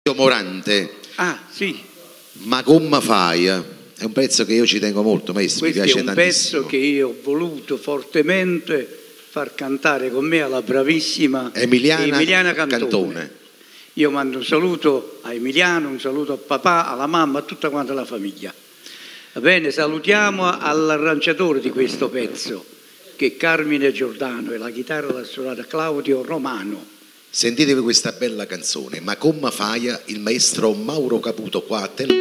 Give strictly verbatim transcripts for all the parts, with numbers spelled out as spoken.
Morante. Ah, sì. Ma come fai? È un pezzo che io ci tengo molto, maestro. Questo mi piace è un tantissimo. pezzo che io ho voluto fortemente far cantare con me alla bravissima Emiliana, Emiliana Cantone. Cantone. Io mando un saluto a Emiliano, un saluto a papà, alla mamma, a tutta quanta la famiglia. Va bene, salutiamo all'arrangiatore di questo pezzo, che è Carmine Giordano, e la chitarra l'ha suonata Claudio Romano. Sentitevi questa bella canzone, Ma come fai? Il maestro Mauro Caputo qua a te.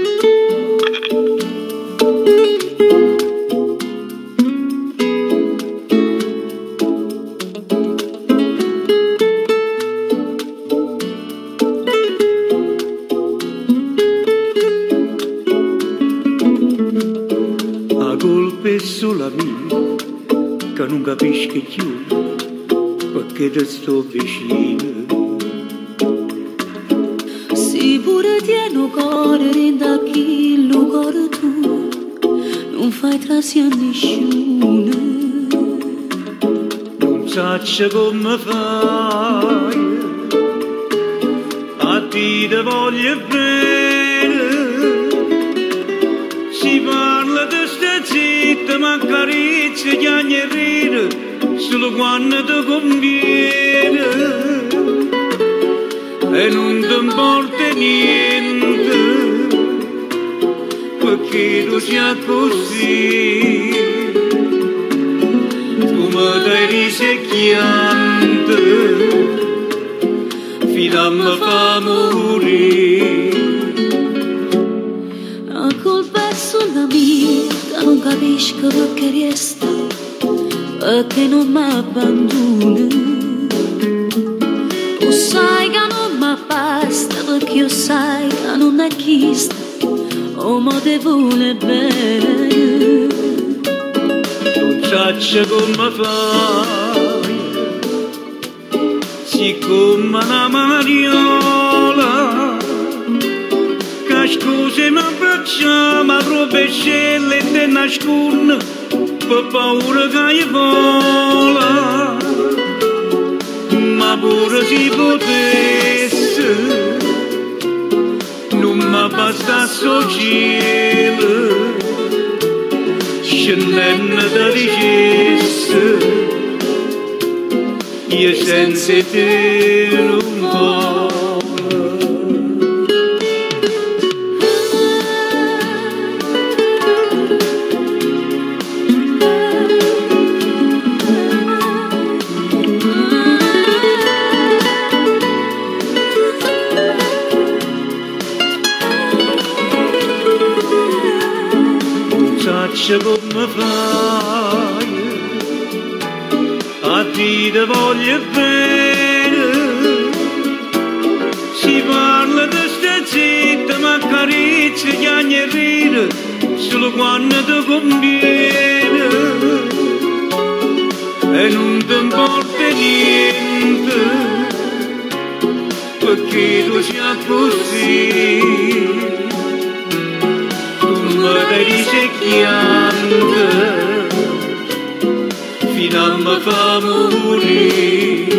La colpa è solo mia, che non capisco più perché ti sto vicino. Si pure tieno cuore, renda chi lo cuore tu, non fai trasi a nessuno. Non saccio come fai, a ti te voglio bene. Si parla di sta zitta, ma carizia, chiagna e ride, solo quando ti conviene. E non ti importa niente, perché tu sia così. Tu mi dai risecchiante, fino a me fa morire. La colpa è solo mia, che non capisco perché resta, perché non mi abbandoni. Tu sai che non mi basta, perché io sai che non è chista, o mo te vuole bene. Non saccio come fai, siccome una mariola, che scusi mi abbracciamo, robe scelle e te nasconde, per paura che vola. Ma pure si potesse, non mi bastasse il cielo, scendendo da dicesse, io senza te non voglio. Saccia come fai, a ti te voglio bene. Si parla di sta zitta, ma carizia, chiagna e ride, solo quando ti conviene. E non ti importa niente, perché tu sia così. Mi dai risecchiante, fino a me fa morire.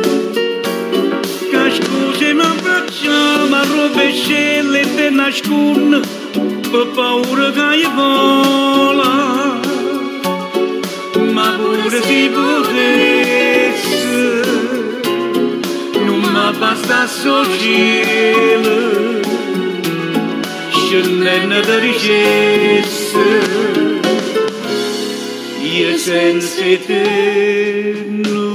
Che scusi mi abbracciamo, a robe scelle e te nasconde, per paura che vola. Ma pure si potesse, non mi bastasse il cielo, scendendo da ricesse, io senza te non